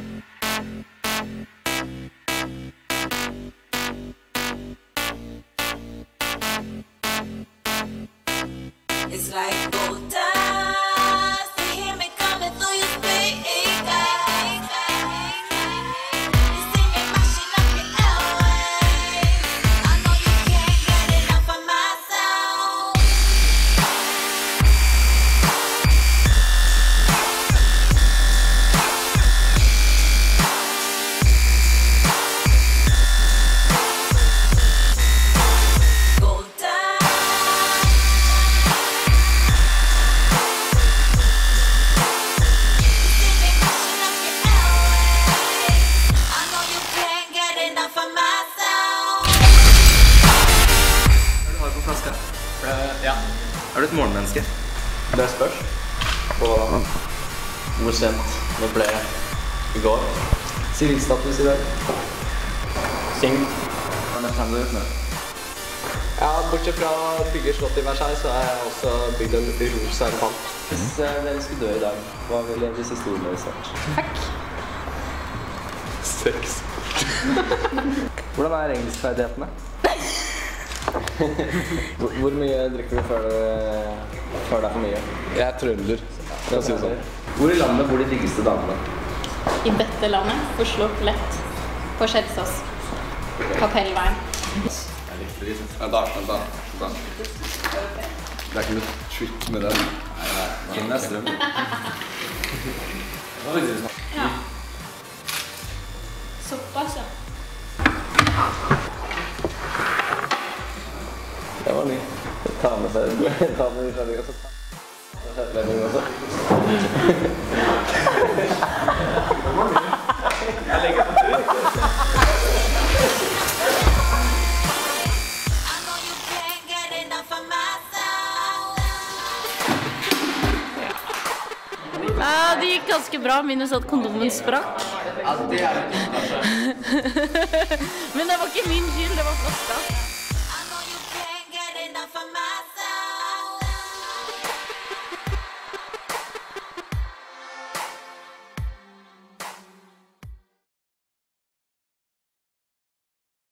It's like gold dust. You hear me coming through your speakers. You see me mashing up your airwaves. I know you can't get enough of my sound. Gold dust. Hva har du på flaska? Ja. Er du et morgenmenneske? Det spørs på hvor sent det ble i går. Sivilstatus i dag. Syng. Hva er det mest du gjort med? Ja, bortsett fra å bygge slott i Versailles, så har jeg også bygd en rosa elefant. Hvis dere skulle dø i dag, hva ville de siste ordene ha sagt? Takk. Sex. Hvordan er engelskferdighetene? Hvor mye drikker du før det er for mye? Jeg er trønder, for å si det sånn. Hvor i landet bor de diggeste damene? I dette landet, Oslo, lett. På Kjelsås. Kapellveien. Vent da. Det er ikke noe trick med den. Hvem er strøm? Ja. Såpass, ja. Det var ny. Ta med seg ta med utlendig og så ta med utlendig også. Jeg legger på tur. Ja, det gikk ganske bra, minus at kondomen sprakk. Ja, det er det. Men det var ikke min skyld, det var flaska.